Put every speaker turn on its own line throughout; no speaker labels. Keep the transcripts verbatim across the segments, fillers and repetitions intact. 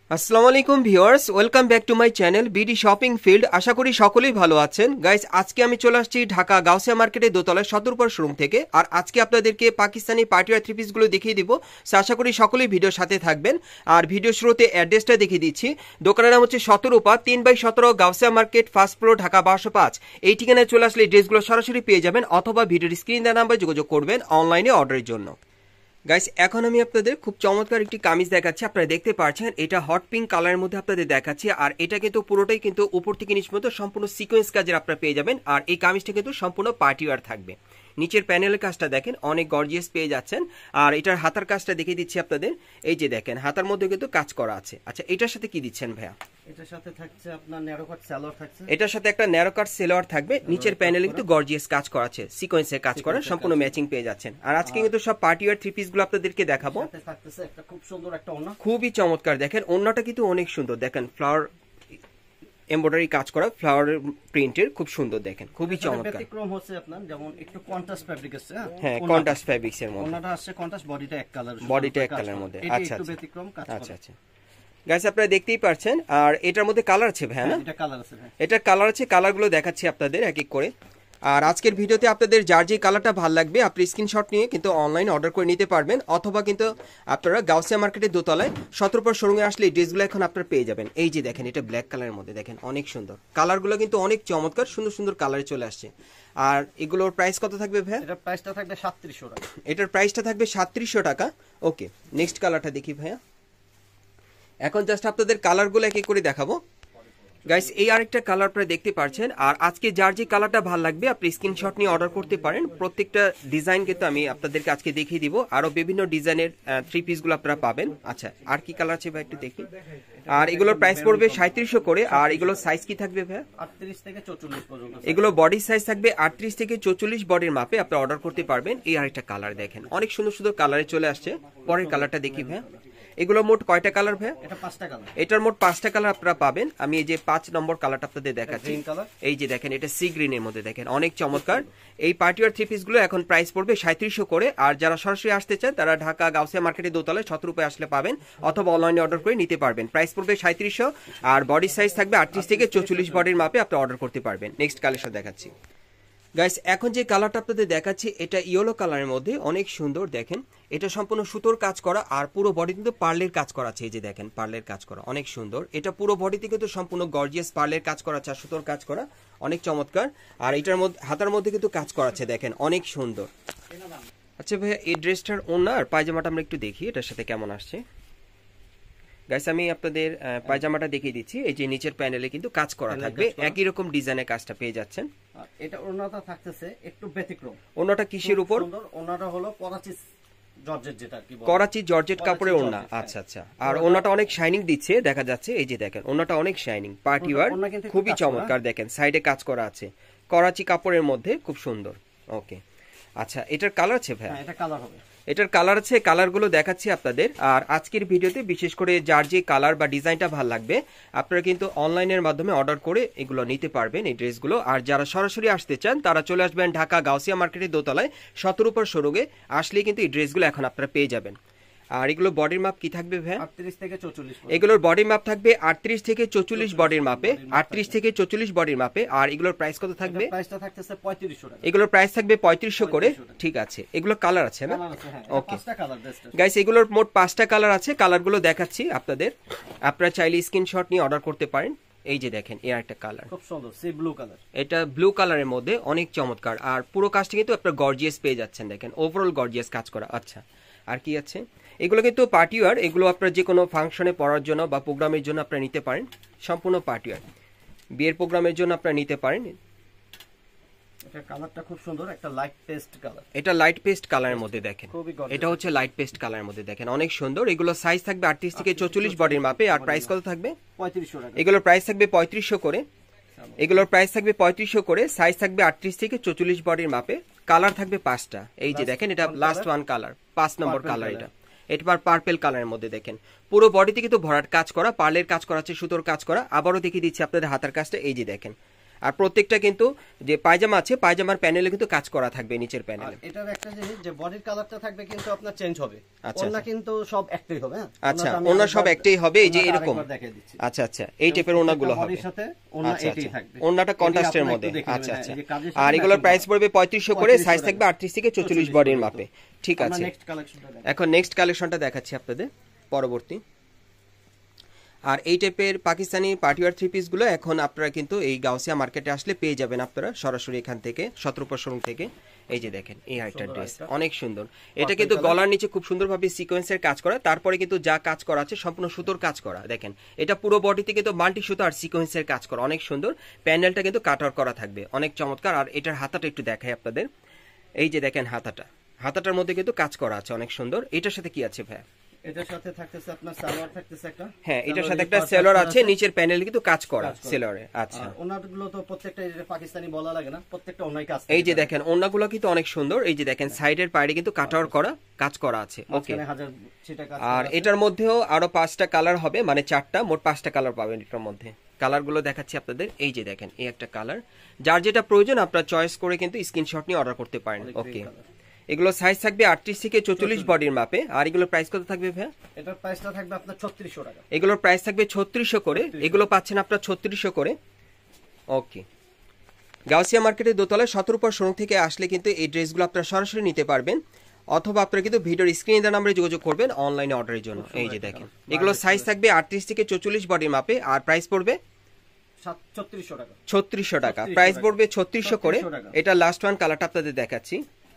আসসালামু আলাইকুম viewers, welcome back to my channel BD shopping field. আশা করি সকলেই ভালো আছেন। গাইস, আজকে আমি চলে আসছি ঢাকা গাউসিয়া মার্কেটের দোতলায় সতর্কর শোরুম থেকে। আর আজকে আপনাদেরকে পাকিস্তানি পার্টিওয়ার থ্রি পিসগুলো দেখিয়ে দিব। সো আশা করি সকলেই ভিডিওর সাথে থাকবেন। আর ভিডিও শুরুতে অ্যাড্রেসটা দেখিয়ে দিচ্ছি। দোকানের নাম হচ্ছে সতেরোপা তিন বাই সতেরো Gausia market, first floor, Dhaka বারোশো পাঁচ। এই ঠিকানায় চলে আসলে এই ড্রেসগুলো সরাসরি পেয়ে যাবেন, অথবা ভিডিওর স্ক্রিন দেওয়া নাম্বারে যোগাযোগ করবেন অনলাইনে অর্ডারের জন্য। গাইস, এখন আমি আপনাদের খুব চমৎকার একটি কামিজ দেখাচ্ছি। আপনারা দেখতে পাচ্ছেন এটা হট পিঙ্ক কালারের মধ্যে আপনাদের দেখাচ্ছি। আর এটা কিন্তু পুরোটাই কিন্তু উপর থেকে নিচ পর্যন্ত সম্পূর্ণ সিকোয়েন্স কাজের আপনারা পেয়ে যাবেন। আর এই কামিজটা কিন্তু সম্পূর্ণ পার্টি ওয়্যার থাকবে। নিচের প্যানেলের কাজটা দেখেন অনেক গর্জিয়াস পেয়ে যাচ্ছেন। আর এটার হাতার কাজটা দেখিয়ে দিচ্ছি আপনাদের। এই যে দেখেন হাতার মধ্যে কিন্তু কাজ করা আছে। আচ্ছা, এটার সাথে কি দিচ্ছেন ভাইয়া?
এটার সাথে থাকছে আপনার ন্যারো কাট সালোয়ার থাকছে।
এটার সাথে একটা ন্যারো কাট সালোয়ার থাকবে। নিচের প্যানেলে কিন্তু গর্জিয়াস কাজ করা আছে, সিকোয়েন্সের কাজ করা, সম্পূর্ণ ম্যাচিং পেয়ে যাচ্ছেন। আর আজকে কিন্তু সব পার্টি ওয়্যার থ্রি পিসগুলো আপনাদেরকে দেখাবো।
সাথে থাকতেছে একটা খুব সুন্দর একটা ওড়না,
খুবই চমৎকার। দেখেন ওড়নাটা কিন্তু অনেক সুন্দর। দেখেন ফ্লাওয়ার এমব্রয়ডারি কাজ করা, ফ্লাওয়ার প্রিন্টের, খুব সুন্দর। দেখেন খুবই চমৎকার।
ব্যতিক্রম হচ্ছে আপনার যেমন একটু কন্ট্রাস্ট ফ্যাব্রিক আছে।
হ্যাঁ, কন্ট্রাস্ট ফ্যাব্রিক্স এর মধ্যে
ওড়নাটা আছে কন্ট্রাস্ট, বডিটা এক কালার,
বডিটা এক কালারের মধ্যে। আচ্ছা
একটু ব্যতিক্রম কাজ করে।
আচ্ছা আচ্ছা গাইস, আপনারা দেখতেই পাচ্ছেন। আর এটার মধ্যে কালার আছে ভাই না?
এটা কালার আছে ভাই,
এটা কালার আছে। কালারগুলো দেখাচ্ছি আপনাদের এক এক করে। আর আজকের ভিডিওতে আপনাদের যার যে কালারটা ভালো লাগবে আপনি স্ক্রিনশট নিয়ে কিন্তু অনলাইনে অর্ডার করে নিতে পারবেন, অথবা কিন্তু আপনারা গাউসিয়া মার্কেটের দোতলায় সতেরোপা শোরুমে আসলে এই ড্রেসগুলো এখন আপনারা পেয়ে যাবেন। এই যে দেখেন এটা ব্ল্যাক কালারের মধ্যে, দেখেন অনেক সুন্দর। কালারগুলো কিন্তু অনেক চমৎকার, সুন্দর সুন্দর কালারে চলে আসছে। আর এগুলোর প্রাইস কত থাকবে ভাই?
এটার প্রাইসটা থাকবে সাতত্রিশশো টাকা।
এটার প্রাইসটা থাকবে সাতত্রিশশো টাকা। ওকে, নেক্সট কালারটা দেখি ভাইয়া। এখন জাস্ট আপনাদের কালারগুলো এক এক করে দেখাবো। গাইস, এই আরেকটা কালার আপনারা দেখতে পাচ্ছেন। আর আজকে যার যে কালারটা ভালো লাগবে আপনি স্ক্রিনশট নিয়ে অর্ডার করতে পারেন। প্রত্যেকটা ডিজাইন কিন্তু আমি আপনাদেরকে আজকে দেখিয়ে দিব। আরো বিভিন্ন ডিজাইনের থ্রি পিসগুলো আপনারা পাবেন। আচ্ছা, আর কি কালার আছে ভাই একটু দেখি। আর এগুলোর প্রাইস পড়বে সাঁত্রিশশো করে। আর এগুলোর সাইজ কি থাকবে ভাই?
আটত্রিশ থেকে চৌচল্লিশ পর্যন্ত।
এগুলো বডি সাইজ থাকবে আটত্রিশ থেকে চৌচল্লিশ বডির মাপে আপনারা অর্ডার করতে পারবেন। এই আরেকটা কালার দেখেন অনেক সুন্দর সুন্দর কালারে চলে আসছে। পরের কালারটা দেখি ভাই। এগুলো মোট কয়টা কালার ভাই?
এটা পাঁচটা কালার।
এটার মোট পাঁচটা কালার আপনারা পাবেন। আমি এই যে পাঁচ নম্বর কালারটা আপনাদের দেখাচ্ছি। এই যে দেখেন এটা সি গ্রিনের মধ্যে, দেখেন অনেক চমৎকার। এই পার্টিওয়ার থ্রি পিস গুলো এখন প্রাইস পড়বে সাঁত্রিশশো করে। আর যারা সরাসরি আসতে চান তারা ঢাকা গাউসিয়া মার্কেটের দোতলায় সতেরোপা আসলে পাবেন, অথবা অনলাইনে অর্ডার করে নিতে পারবেন। প্রাইস পড়বে সাঁত্রিশশো। আর বডি সাইজ থাকবে আটত্রিশ থেকে চৌচল্লিশ বডির মাপে আপনি অর্ডার করতে পারবেন। নেক্সট কালেকশন দেখাচ্ছি গাইস। এখন যে কালারটা আপনাদের দেখাচ্ছি এটা ইয়েলো কালারের মধ্যে, অনেক সুন্দর। দেখেন এটা সম্পূর্ণ সুতোর কাজ করা, আর পুরো বডি কিন্তু পার্লের কাজ করা আছে। এই যে দেখেন পার্লের কাজ করা, অনেক সুন্দর। এটা পুরো বডিতে কিন্তু সম্পূর্ণ গর্জিয়াস পার্লের কাজ করা আছে, সুতোর কাজ করা, অনেক চমৎকার। আর এটার মধ্যে হাতার মধ্যে কিন্তু কাজ করা আছে, দেখেন অনেক সুন্দর। আচ্ছা ভাইয়া, এই ড্রেসটার ওড়না আর পায়জামাটা আমরা একটু দেখি এটার সাথে কেমন আসছে। গাইস, আমি আপনাদের পায়জামাটা দেখিয়ে দিচ্ছি। এই যে নিচের প্যানেলে কিন্তু কাজ করা থাকবে, একই রকম ডিজাইনের কাজটা পেয়ে যাচ্ছেন।
এটা ওড়নাটা থাকতেছে একটু ব্যতিক্রম।
ওড়নাটা কিসের উপর?
ওড়নাটা হলো করাচি জর্জেট, যেটা কি বলে
করাচি জর্জেট কাপড়ের ওড়না। আচ্ছা আচ্ছা। আর ওড়নাটা অনেক শাইনিং দিচ্ছে, দেখা যাচ্ছে। এই যে দেখেন ওড়নাটা অনেক শাইনিং, পার্টি ওয়্যার, খুবই চমৎকার। দেখেন সাইডে কাজ করা আছে করাচি কাপড়ের মধ্যে, খুব সুন্দর। ওকে, আচ্ছা এটার কালার আছে ভাই?
এটা কালার হবে।
এটার কালার আছে, কালারগুলো দেখাচ্ছি আপনাদের। আর আজকের ভিডিওতে বিশেষ করে যার যে কালার বা ডিজাইনটা ভালো লাগবে আপনারা কিন্তু অনলাইনের মাধ্যমে অর্ডার করে এগুলো নিতে পারবেন, এই ড্রেসগুলো। আর যারা সরাসরি আসতে চান তারা চলে আসবেন ঢাকা গাউসিয়া মার্কেটের দোতলায় সতেরোপা শোরুমে আসলেই কিন্তু এই ড্রেসগুলো এখন আপনারা পেয়ে যাবেন। আর এগুলো বডির মাপ কি থাকবে ভাই?
আটত্রিশ থেকে চৌচল্লিশ।
এগুলোর বডির মাপ থাকবে আটত্রিশ থেকে চৌচল্লিশ বডির মাপে, আটত্রিশ থেকে চৌচল্লিশ বডির মাপে। আর এগুলোর প্রাইস কত থাকবে?
প্রাইসটা থাকতেছে পঁয়ত্রিশশো টাকা।
এগুলোর প্রাইস থাকবে পঁয়ত্রিশশো করে। ঠিক আছে, এগুলো কালার আছে না? ওকে গাইস, এগুলোর মোট পাঁচটা কালার আছে। কালারগুলো দেখাচ্ছি আপনাদের, আপনারা চাইলে স্ক্রিনশট নিয়ে অর্ডার করতে পারেন। এই যে দেখেন এর একটা কালার,
খুব সুন্দর সি ব্লু কালার।
এটা ব্লু কালারের মধ্যে, অনেক চমৎকার। আর পুরো কাজটা কিন্তু আপনারা গর্জিয়াস পেয়ে যাচ্ছেন, দেখেন ওভারঅল গর্জিয়াস কাজ করা। আচ্ছা, আর কি আছে? এগুলো কিন্তু পার্টি ওয়্যার, এগুলো আপনারা যে কোনো ফাংশনে পড়ার জন্য বা প্রোগ্রামের জন্য আপনারা নিতে পারেন। সম্পূর্ণ পার্টি ওয়্যার, বিয়ের প্রোগ্রামের জন্য আপনারা নিতে পারেন।
এটা কালারটা খুব সুন্দর, একটা লাইট পেস্ট কালার।
এটা লাইট পেস্ট কালারের মধ্যে, দেখেন এটা হচ্ছে লাইট পেস্ট কালারের মধ্যে, দেখেন অনেক সুন্দর। এগুলো সাইজ থাকবে আটত্রিশ থেকে চৌচল্লিশ বডির মাপে। আর প্রাইস কত থাকবে?
পঁয়ত্রিশশো টাকা।
এগুলোর প্রাইস থাকবে পঁয়ত্রিশশো করে। এগুলোর প্রাইস থাকবে পঁয়ত্রিশশো করে। সাইজ থাকবে আটত্রিশ থেকে চৌচল্লিশ বডির মাপে। কালার থাকবে পাঁচটা। এই যে দেখেন এটা লাস্ট ওয়ান কালার, পাঁচ নম্বর কালার। এটা এটা পার্পল কালারের মধ্যে, দেখেন পুরো বডিতে কিন্তু ভরাট কাজ করা, পার্লের কাজ করা আছে, সুতোর কাজ করা। আবারও দেখিয়ে দিচ্ছি আপনাদের হাতার কাজটা। এই যে দেখেন আর প্রত্যেকটা কিন্তু যে পায়জামা আছে পায়জামার প্যানেলে কিন্তু কাজ করা থাকবে নিচের
আর
প্যানেলে।
এটার একটা জিনিস যে বডির কালারটা থাকবে কিন্তু আপনার চেঞ্জ হবে,
আচ্ছা,
ওন্না
আচ্ছা।
কিন্তু সব একটাই হবে। হ্যাঁ,
আচ্ছা,
ওন্নাটা আমি
ওন্না সব
আরেকবার-
একটাই হবে, এই যে
ওন্নাটা
এরকম।
আরেকবার দেখিয়ে দিচ্ছি।
আচ্ছা আচ্ছা, এই টাইপের ওনাগুলো হবে।
বডির সাথে ওন্না
আচ্ছা
এটাই
আচ্ছা,
থাকবে।
ওন্নাটা
এটি
কন্ট্রাস্টের
আপনারা
মধ্যে।
একটু দেখে
আচ্ছা
নেবেন,
আচ্ছা।
এই যে কাজের
আর
সাথে
এগুলোর
matching
প্রাইস
করা।
পড়বে পঁয়ত্রিশশো করে,
পঁয়ত্রিশশো
সাইজ
টাকা।
থাকবে আটত্রিশ থেকে চৌচল্লিশ
চল্লিশ
বডির
বডির
মাপে।
মতো।
ঠিক
আমরা
আছে,
নেক্সট কালেকশনটা দেখাই।
এখন নেক্সট কালেকশনটা দেখাচ্ছি আপনাদের পরবর্তী। আর এই টাইপের পাকিস্তানি পার্টিওয়ার থ্রি পিসগুলো এখন আপনারা কিন্তু এই গাউসিয়া মার্কেটে আসলে পেয়ে যাবেন আপনারা সরাসরি এখান থেকে সতেরোপর শোরুম থেকে। এই যে দেখেন এই আরেকটা
সুন্দর
ড্রেস,
আরেকটা।
অনেক সুন্দর। এটা কিন্তু
colour।
গলার নিচে খুব সুন্দরভাবে সিকোয়েন্সের কাজ করা, তারপরে কিন্তু যা কাজ করা আছে সম্পূর্ণ সুতোর কাজ করা। দেখেন এটা পুরো বডিতে কিন্তু মাল্টি সুতো আর সিকোয়েন্সের কাজ করা, অনেক সুন্দর। প্যানেলটা কিন্তু কাটার করা থাকবে, অনেক চমৎকার। আর এটার হাতাটা একটু দেখাই আপনাদের, এই যে দেখেন হাতাটা, হাতাটার মধ্যে কিন্তু কাজ করা আছে, অনেক সুন্দর। এটার সাথে কি আছে ভাই?
এটার সাথে থাকতেছে আপনার সালোয়ার থাকতেছে একটা।
হ্যাঁ, এটার সাথে
সালোয়ারের
একটা
পার্ট
সেলর
আপনার
আছে, নিচের প্যানেলে কিন্তু কাজ করা
কাজ করা।
সেলরে। আচ্ছা,
আর ওনাগুলো তো প্রত্যেকটা এই যে পাকিস্তানি বলা লাগে না, প্রত্যেকটা ওনাই কাজ।
এই যে দেখেন ওন্নাগুলো কিন্তু অনেক সুন্দর। এই যে দেখেন সাইডের পাড়ে কিন্তু কাটার করা কাজ করা আছে। ওকে,
মাঝখানে হাজার ছিটা কাজ
আর
করা আছে।
এটার মধ্যেও আরো পাঁচটা কালার হবে, মানে চারটা, মোট পাঁচটা কালার পাবেন এটার মধ্যে। কালারগুলো দেখাচ্ছি আপনাদের, এই যে দেখেন এই একটা কালার, যার যেটা প্রয়োজন আপনারা চয়েস করে কিন্তু স্ক্রিনশট নিয়ে অর্ডার করতে পারেন।
অনেক
ওকে,
green color।
এগুলো সাইজ থাকবে আটত্রিশ থেকে চৌচল্লিশ বডির মাপে। আর এগুলোর প্রাইস কত থাকবে ভাই?
এটার প্রাইসটা থাকবে আপনার ছত্রিশশো টাকা।
এগুলোর প্রাইস থাকবে ছত্রিশশো করে, এগুলো পাচ্ছেন আপনার ছত্রিশশো করে। ওকে, গাউসিয়া মার্কেটের দোতলায় সতেরোপর শোরুম থেকে আসলে কিন্তু এই ড্রেসগুলো আপনারা সরাসরি নিতে পারবেন, অথবা আপনারা কিন্তু ভিডিওর স্ক্রিনে দেওয়া নাম্বারে যোগাযোগ করবেন অনলাইনে অর্ডারের জন্য। এই যে দেখেন এগুলো সাইজ থাকবে আটত্রিশ থেকে চৌচল্লিশ বডির মাপে, আর প্রাইস পড়বে
সাত- ছত্রিশশো টাকা।
ছত্রিশশো টাকা।
ছত্রিশশো
প্রাইস
টাকা।
পড়বে ছত্রিশশো করে।
ছত্রিশশো টাকা।
এটা লাস্ট ওয়ান কালারটা আপনাদের দেখাচ্ছি,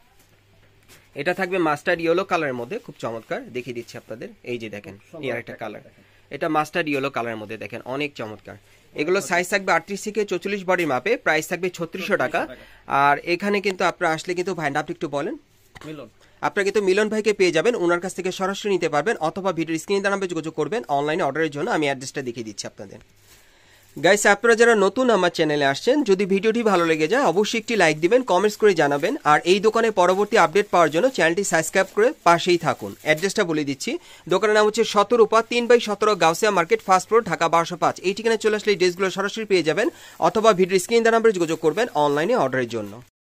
এটা থাকবে মাস্টার্ড ইয়েলো কালারের মধ্যে, খুব চমৎকার। দেখিয়ে দিচ্ছি আপনাদের, এই যে দেখেন এই আরেকটা কালার, এটা মাস্টার্ড ইয়েলো কালারের মধ্যে, দেখেন অনেক চমৎকার। এগুলো সাইজ থাকবে আটত্রিশ থেকে চৌচল্লিশ বডির মাপে, প্রাইস থাকবে ছত্রিশশো টাকা। আর এখানে কিন্তু আপনারা আসলে কিন্তু ভাইন্ডা আপনি একটু বলেন,
মিলন
আপনারা কিন্তু মিলন ভাইকে পেয়ে যাবেন, ওনার কাছ থেকে সরাসরি নিতে পারবেন, অথবা ভিডিওর স্ক্রিনে নাম্বারে যোগাযোগ করবেন অনলাইনে অর্ডারের জন্য। আমি অ্যাড্রেসটা দেখিয়ে দিচ্ছি আপনাদের। গাইস, আপনারা যারা নতুন আমার চ্যানেলে আসছেন, যদি ভিডিওটি ভালো লেগে যায় অবশ্যই একটি লাইক দিবেন, কমেন্টস করে জানাবেন। আর এই দোকানে পরবর্তী আপডেট পাওয়ার জন্য চ্যানেলটি সাবস্ক্রাইব করে পাশেই থাকুন। অ্যাড্রেসটা বলে দিচ্ছি, দোকানের নাম হচ্ছে সতেরোপা তিন বাই সতেরো Gausia market, first floor, Dhaka বারোশো পাঁচ। এই ঠিকানায় চলে আসলে এই ড্রেসগুলো সরাসরি পেয়ে যাবেন, অথবা ভিডিওর স্ক্রিন দেওয়া নাম্বারে যোগাযোগ করবেন অনলাইনে অর্ডারের জন্য।